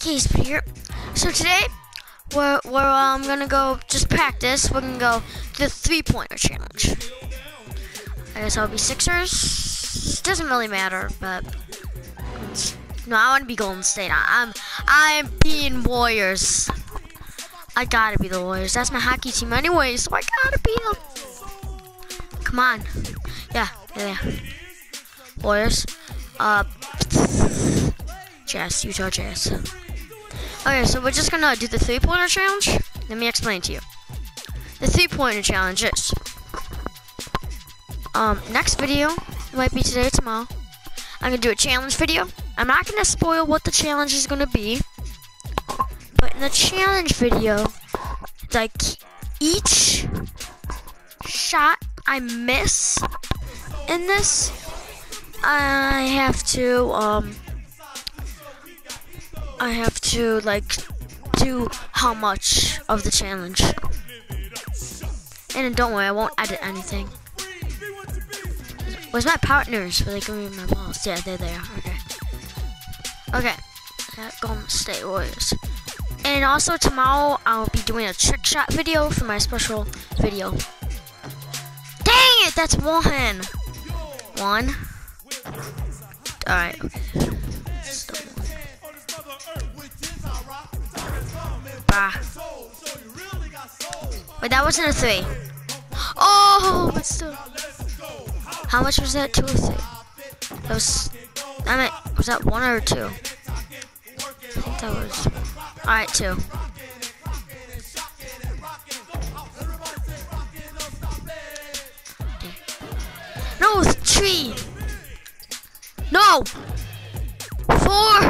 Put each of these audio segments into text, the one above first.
Keys here. So today we're gonna go just practice. We're gonna go to the 3-pointer challenge. I guess I'll be Sixers. Doesn't really matter, but no, I want to be Golden State. I'm being Warriors. I gotta be the Warriors. That's my hockey team anyway, so I gotta be them. Come on. Yeah. Warriors. Jazz, Utah Jazz. Okay, so we're just gonna do the 3-pointer challenge. Let me explain to you. The 3-pointer challenge is next video, might be today or tomorrow. I'm gonna do a challenge video. I'm not gonna spoil what the challenge is gonna be, but in the challenge video, like each shot I miss in this, I have to like do how much of the challenge. And don't worry, I won't edit anything. Where's my partners? Where they give me my balls? Yeah, they're there. Okay. Golden State Warriors. And also tomorrow I'll be doing a trick shot video for my special video. Dang it! That's one. Alright. Wait, that wasn't a 3. Oh, but still. How much was that? 2 or 3? That was. I mean, was that 1 or 2? I think that was. Alright, 2. No, 3. No. 4.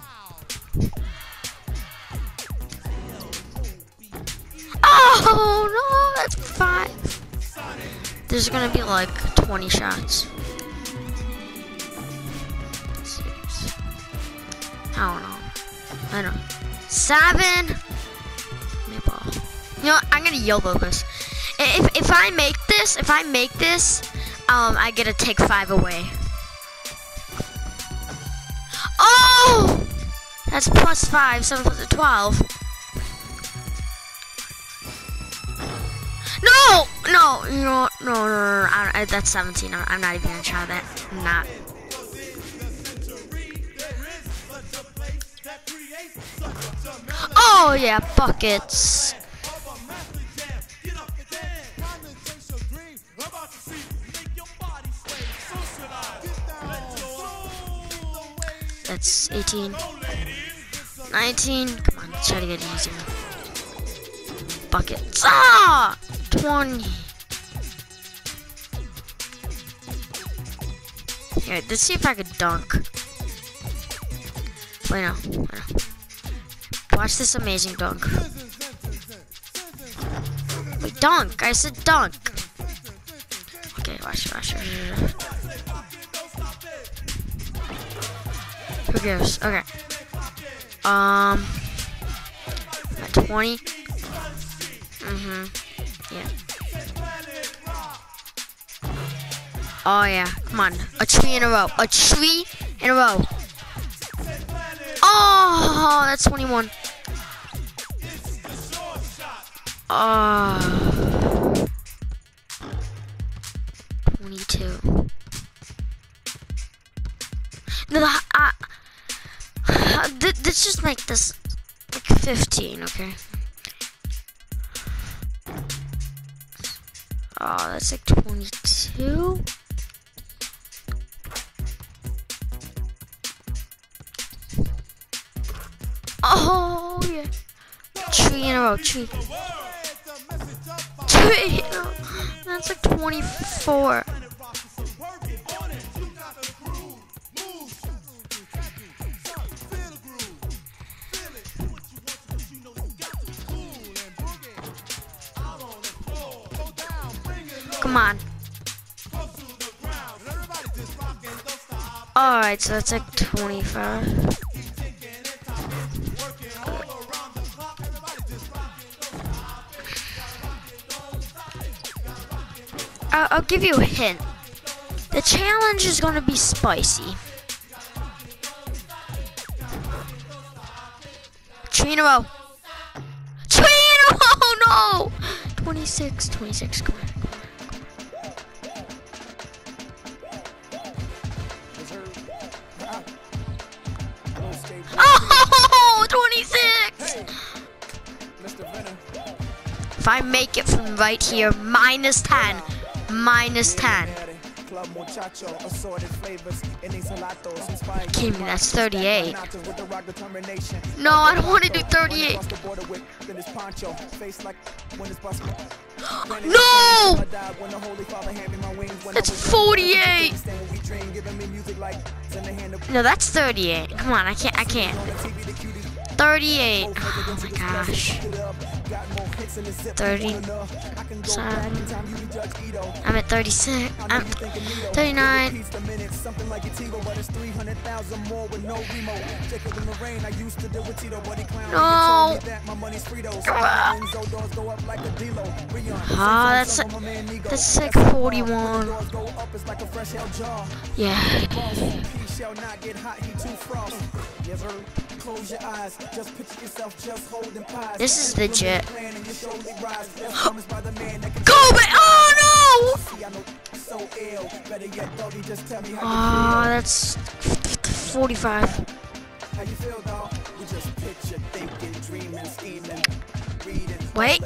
Oh no, that's 5. There's gonna be like 20 shots. 6. I don't know. 7. You know what? I'm gonna YOLO this. If I make this, I get to take 5 away. Oh, that's plus 5. 7 plus 12. No, that's 17. I'm not even gonna try that. I'm not. Oh yeah, buckets. That's 18. 19. Come on, let's try to get it easier. Buckets. 20. Here, let's see if I could dunk. Wait, no. Watch this amazing dunk. Wait, dunk. I said dunk. Okay, watch. Who cares? Okay. At 20. Yeah. Oh yeah, come on. A 3 in a row. A 3 in a row. Oh, that's 21. 22. No, let's just make this like 15, okay? Oh, that's like 22. Oh, yeah. 3 in a row. 3 in a row. That's like 24. Come on. Alright, so that's like 25. I'll give you a hint. The challenge is gonna be spicy. 3 in a row. 3 in a row, no! 26, come on. Oh, 26! If I make it from right here, minus 10. Minus 10. Kimmy, that's 38. No, I don't want to do 38. No! That's 48. No, that's 38. Come on, I can't. 38. Oh my gosh. 37. I'm at 36. I'm 39. No. Oh, that's like 41. Yeah. This is legit. Go back! Oh no! Oh, that's 45. Wait.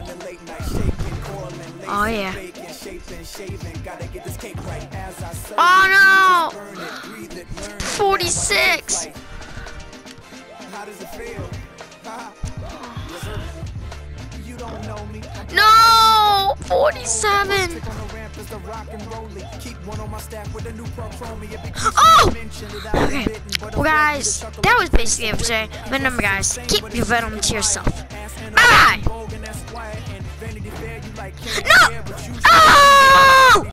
Oh yeah. Oh no! 46. No! 47. Oh! Okay. Well, guys, that was basically it for today. Remember, guys, keep your venom to yourself. Bye! No! Oh!